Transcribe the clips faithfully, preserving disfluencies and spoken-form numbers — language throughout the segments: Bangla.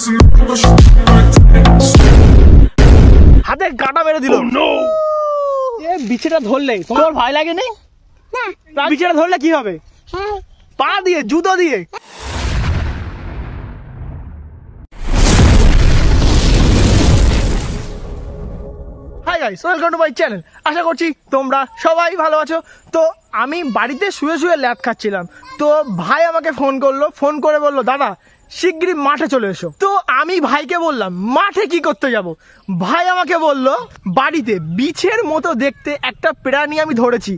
হাতে কাটা মেরে দিল। এ বিছেটা ধরলে তোমার ভয় লাগেনি? না, বিছেটা ধরলে কি হবে? পা দিয়ে, জুতো দিয়ে। Hi guys, welcome to my channel. আশা করছি তোমরা সবাই ভালো আছো। তো আমি বাড়িতে শুয়ে শুয়ে ল্যাদ খাচ্ছিলাম, তো ভাই আমাকে ফোন করলো, ফোন করে বললো দাদা শিগগিরই মাঠে চলে এসো। তো আমি ভাইকে বললাম মাঠে কি করতে যাব? ভাই আমাকে বললো বাড়িতে বিছের মতো দেখতে একটা প্রাণী আমি ধরেছি,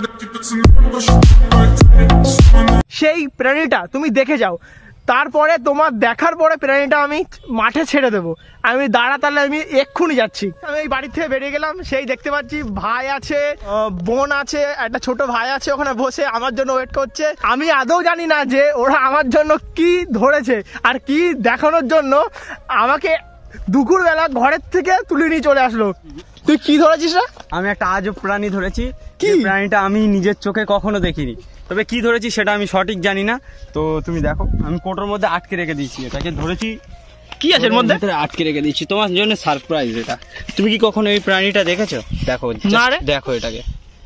সেই প্রাণীটা তুমি দেখে যাও, তারপরে তোমার দেখার পরে প্রাণীটা আমি মাঠে ছেড়ে দেবো। আমি দাঁড়া, তাহলে আমি এক্ষুনি যাচ্ছি। আমি এই বাড়ি থেকে বেরিয়ে গেলাম, সেই দেখতে পাচ্ছি ভাই আছে, বোন আছে, একটা ছোট ভাই আছে ওখানে বসে আমার জন্য ওয়েট করছে। আমি আদৌ জানি না যে ওরা আমার জন্য কি ধরেছে আর কি দেখানোর জন্য আমাকে দুপুরবেলা ঘরের থেকে তুলে নিয়ে চলে আসলো। তুই কি ধরেছিস রে? আমি একটা আজব প্রাণী ধরেছি। কি প্রাণীটা আমি নিজের চোখে কখনো দেখিনি, তবে কি ধরেছি সেটা আমি সঠিক জানি না। তো তুমি দেখো, আমি কোটোর মধ্যে আটকে রেখে দিয়েছি, এটাকে ধরেছি। কি আছে এর মধ্যে? আটকে রেখে দিয়েছি তোমার জন্য সারপ্রাইজ। এটা তুমি কি কখনো এই প্রাণীটা দেখেছো? দেখো না রে, দেখো এটাকে।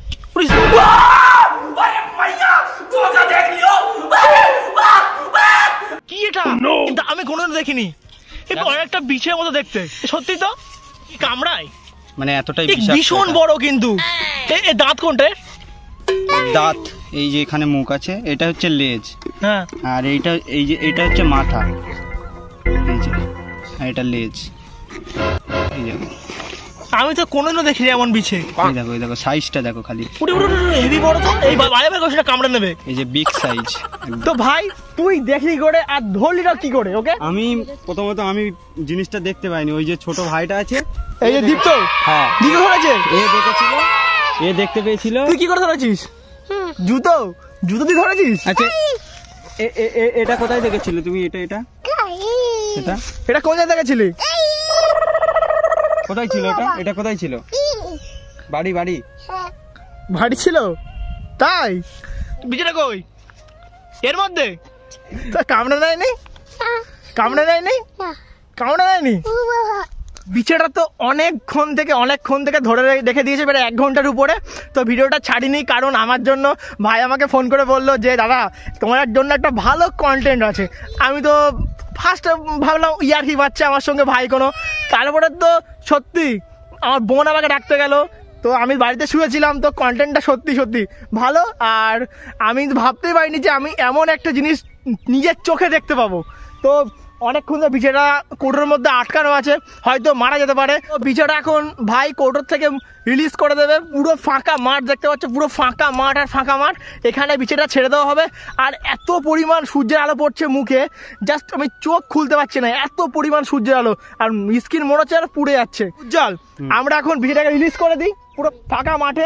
কি এটা? কিন্তু আমি কোনোদিন দেখিনি। এটা অনেকটা বিছের মতো দেখতে। সত্যি তো? কামড়ায় মানে এতটাই ভীষণ বড়। কিন্তু এই দাঁত কোনটা? দাঁত এই যে এখানে মুখ আছে, এটা হচ্ছে লেজ। হ্যাঁ, আর এইটা এই যে এটা হচ্ছে মাথা, এই যে এটা লেজ। এই যে আমি তো কোনোদিনও দেখিনি এমন বিছে। এই দেখো, এই দেখো সাইজটা দেখো খালি, হেভি বড় তো। এই বাইরে বাইরে সেটা কামড়ে নেবে। এই যে বিগ সাইজ। তো ভাই তুই দেখলি করে আর ধরলিটা কি করে? ওকে, আমি প্রথমত আমি জিনিসটা দেখতে পাইনি। ওই যে ছোট ভাইটা আছে, এই যে দীপ্ত, হ্যাঁ দীপ্ত ধরেছে। এ দেখেছিল, এ দেখতে পেয়েছিল। তুই কি করে ধরেছিস? জুতো, জুতো দিয়ে ধরেছিস? আচ্ছা, এটা কোথায় দেখেছিল তুমি? এটা এটা এটা এটা কোন জায়গায় দেখেছিলি? কোথায় ছিল এটা? এটা কোথায় ছিল? বাড়ি বাড়ি বাড়ি ছিল। তাই বিছানা কই? এর মধ্যে তা কামড়ে নেয়নি? কামড়ে নেয়নি? কামড়ে নেয়নি? বিছাটা তো অনেকক্ষণ থেকে অনেকক্ষণ থেকে ধরে রেখে দিয়েছে, প্রায় এক ঘন্টার উপরে। তো ভিডিওটা ছাড়িনি, কারণ আমার জন্য ভাই আমাকে ফোন করে বললো যে দাদা তোমার জন্য একটা ভালো কন্টেন্ট আছে। আমি তো ফার্স্ট ভাবলাম ইয়ার্কি বাচ্চা আমার সঙ্গে ভাই কোনো, তারপরে তো সত্যি আমার বোন আমাকে ডাকতে গেল। তো আমি বাড়িতে শুয়েছিলাম, তো কন্টেন্টটা সত্যি সত্যি ভালো। আর আমি ভাবতেই পারিনি যে আমি এমন একটা জিনিস নিজের চোখে দেখতে পাবো। তো অনেকক্ষণ তো বিছাটা কোটোর মধ্যে আটকানো আছে, হয়তো মারা যেতে পারে। তো বিছাটা এখন ভাই কোটোর থেকে রিলিজ করে দেবে। পুরো ফাঁকা মাঠ দেখতে পাচ্ছ, পুরো ফাঁকা মাঠ আর ফাঁকা মাঠ। এখানে বিছাটা ছেড়ে দেওয়া হবে। আর এত পরিমাণ সূর্যের আলো পড়ছে মুখে, জাস্ট আমি চোখ খুলতে পারছি না, এত পরিমাণ সূর্যের আলো। আর স্কিন মনে হচ্ছে আর পুড়ে যাচ্ছে। উজ্জ্বল, আমরা এখন বিছাটাকে রিলিজ করে দিই পুরো ফাঁকা মাঠে।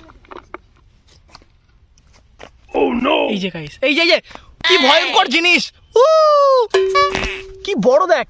এই যে গাইস, এই যে কি ভয়ঙ্কর জিনিস, কি বড় দেখ।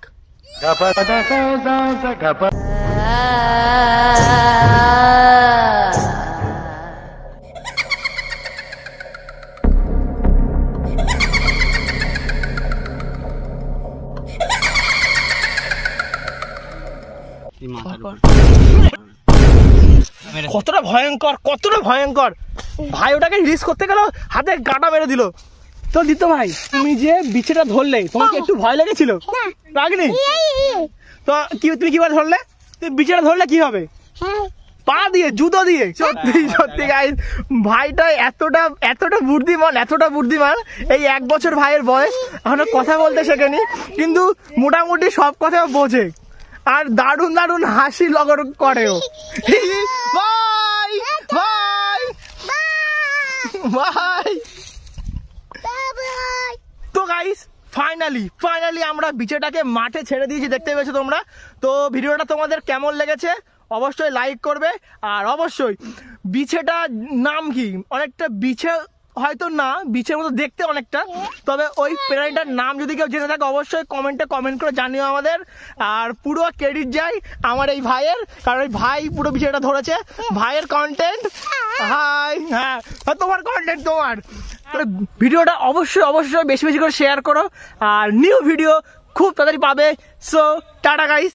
কতটা ভয়ঙ্কর, কতটা ভয়ঙ্কর। ভাই ওটাকে রিলিজ করতে গেল, হাতে কাটা মেরে দিল। তো দিত ভাই, তুমি যে বিছেটা ধরলে তোমাকে একটু ভয় লেগেছিল? লাগনি? তো কি তুমি কিভাবে ধরলে? তুমি বিছেটা ধরলে কি হবে? পা দিয়ে, জুতো দিয়ে। সত্যি সত্যি গাইস, ভাইটা এতটা এতটা বুদ্ধিমান, এতটা বুদ্ধিমান। এই এক বছর ভাইয়ের বয়স, এখনো কথা বলতে শেখেনি, কিন্তু মোটামুটি সব কথা বোঝে। আর দারুণ দারুণ হাসি লগর করেও। ভাই ভাই ভাই। তো গাইস ফাইনালি ফাইনালি আমরা বিছেটাকে মাঠে ছেড়ে দিয়েছি, দেখতে পেয়েছো তোমরা। তো ভিডিওটা তোমাদের কেমন লেগেছে অবশ্যই লাইক করবে। আর অবশ্যই বিছেটার নাম কি? অনেকটা বিছে হয়তো না, বিছের মতো দেখতে অনেকটা, তবে ওই প্রাণীটার নাম যদি কেউ জেনে থাকে অবশ্যই কমেন্টে কমেন্ট করে জানিও আমাদের। আর পুরো ক্রেডিট যায় আমার এই ভাইয়ের, কারণ ওই ভাই পুরো বিষয়টা ধরেছে। ভাইয়ের কন্টেন্ট, হাই হ্যাঁ তোমার কন্টেন্ট তোমার। ভিডিওটা অবশ্যই অবশ্যই বেশি বেশি করে শেয়ার করো, আর নিউ ভিডিও খুব তাড়াতাড়ি পাবে। So tata guys.